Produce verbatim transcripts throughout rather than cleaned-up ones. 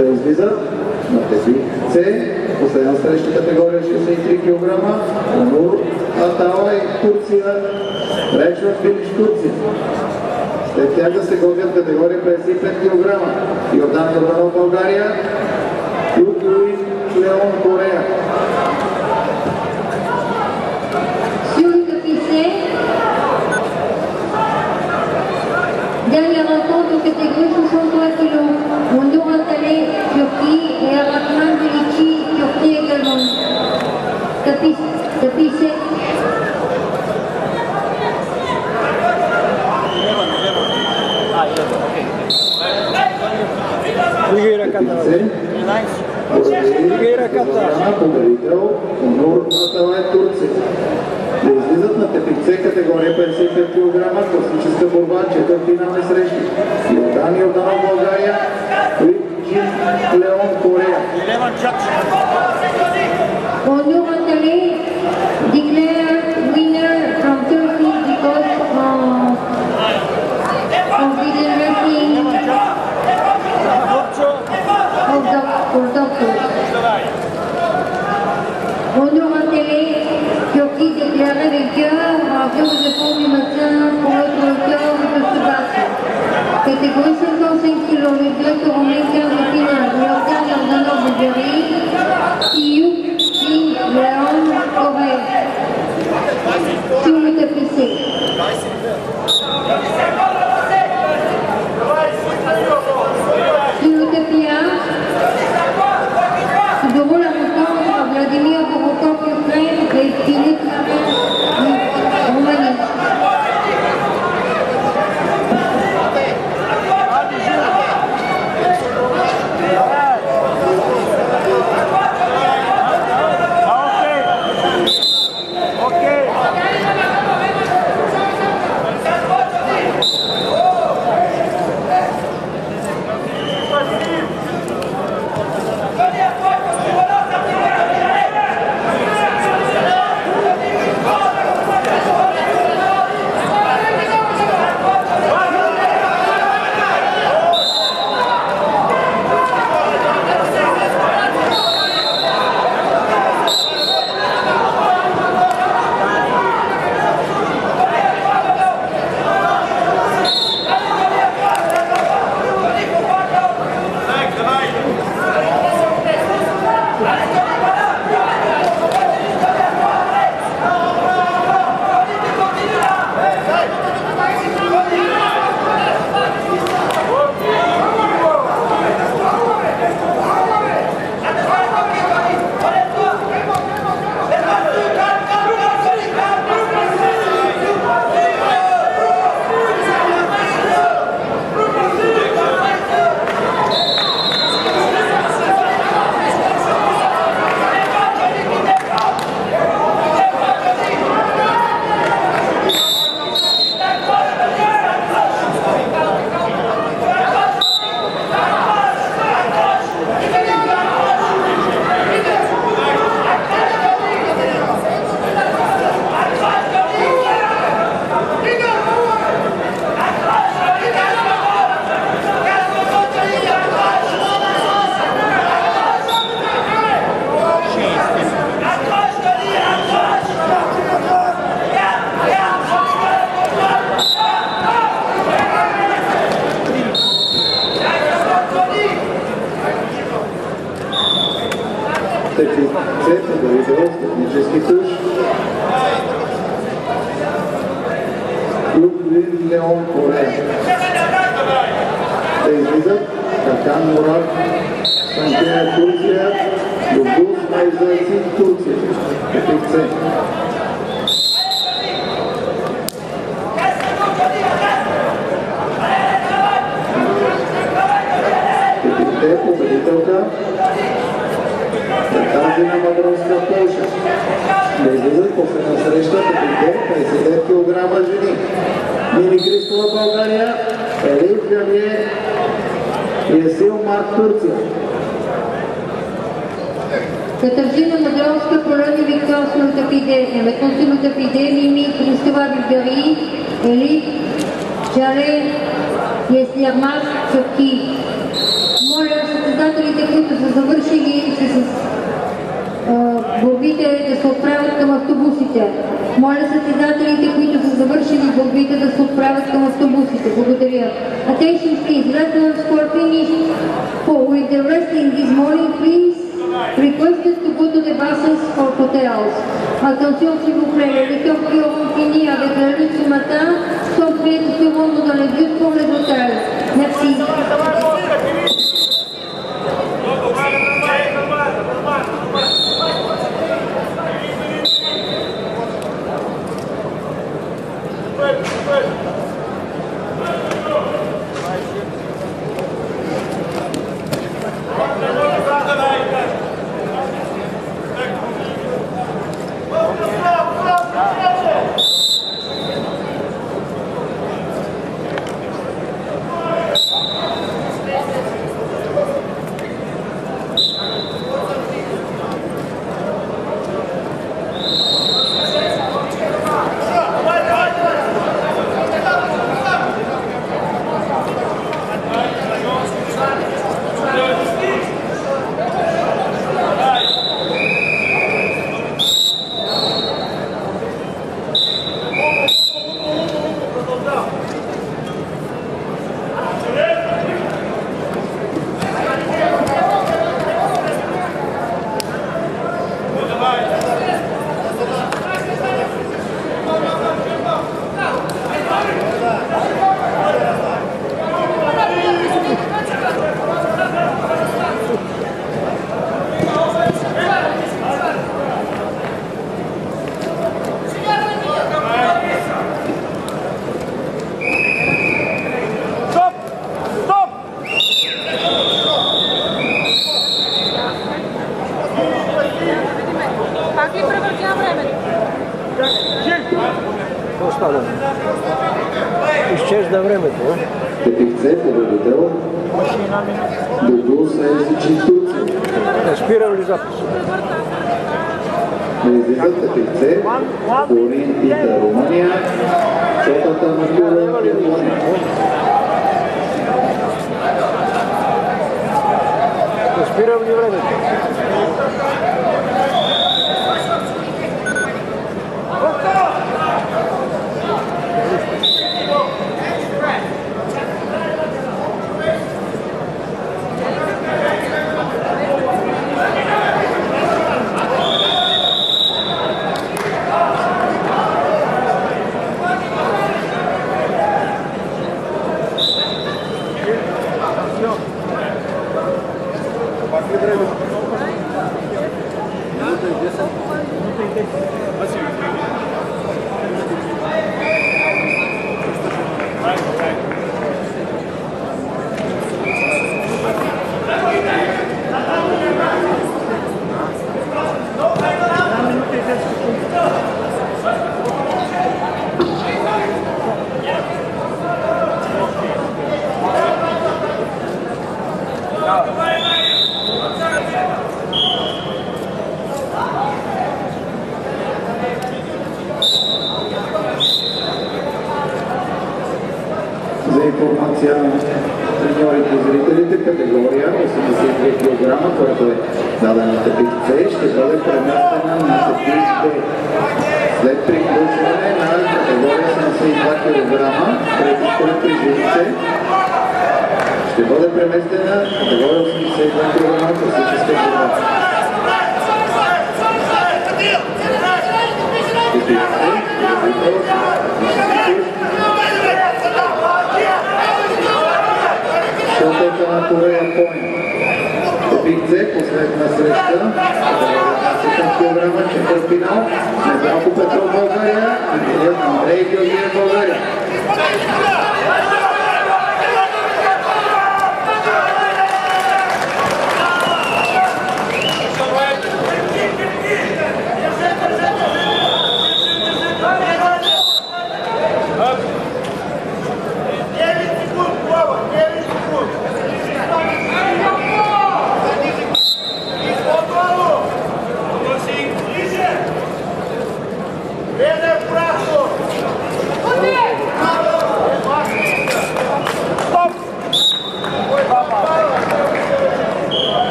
да излизат на тези С, последна следваща категория шейсет и три килограма, Онур Атала и Турция, Речва Филиш Турция. След тях да се готвят категория петдесет и пет килограма, Йордан Йорданов България, Югуин Леон Корея. Dernière rencontre aux catégories soixante-trois kilos. Onur Atale, Turquie, et Arakman Velici, Turquie également. Tapis, tapis sept. Figueira Catar. Figueira Catar. Победител Онур Атала е Турция. Да излизат на тепице категория петдесет и пет килограма, класическа борба, четвъртфинални срещи. Йордан Йорданов България, Джин Леон Корея. Onur Atale declared winner from Turkey because of confident wrestling of doctors. Onur Atale, Turquie déclaré vainqueur en raison de fonds du matin pour notre auteur de se battre. Catégorie cinquante-cinq kilos, les deux seront vainqueurs de finale. Yordan Yordanov Bulgarie, Tiyuk Jin Leon Corée. Sur le tapis C. Sur le tapis A, se déroule la rencontre à Vladimir Borokov Ukraine et Philippe Roumanie. технически туш. Югуин Леон Корея. Да излизат Какан Мурат, Санкея Турция, Югус Майзайци Турция. Ефикце. Ефикте победителка. Тази на Мадронска Полша. Да излизат последна среща Ефикте петдесет и пет килограма жени. Мини Кристова България, Елиф Галие и Есил Марк Турция. Катаржина Мадронска Пologne, victoire sur le tapis D. Et maintenant sur le tapis D, Mimi Kristova Bulgarie, Elif Jaleh Yesliermak Turquie. Моля, състезание състезателите, които са завършили с борбите, да се отправят към автобусите. Моля състезателите, които са завършили борбите, да се отправят към автобусите. Благодаря. Attention please, let the score finish for with the wrestling this morning, please. Requested to go to the buses or hotels. Attention s'il vous plaît, les lecteurs qui auront fini avec la lutte ce matin sont prêts de se rendre dans les bus pour les hôtels. Merci. Изчезна времето. Тепихце, победител. Дуду Саесичи Турция. Не спирам ли запис? Излизат Тепихце, Флорин Пита Румъния, Чотата Макура Япония. Не спирам ли времето? За информация на треньорите и зрителите, категория осемдесет и две килограма, която е дадена на Тепихце, ще бъде преместена на Тепихце. След приключване на категория седемдесет и два килограма, пред жените, ще бъде преместена на категория осемдесет и два килограма, класическа борба. Шотата на Корея Япония. Тепихце, последна среща, двадесет килограма, четвъртфинал, Недялко Петров България, Андрей Георгиев България.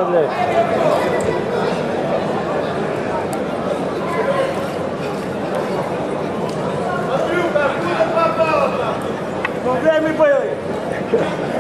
бля. Проблеми были!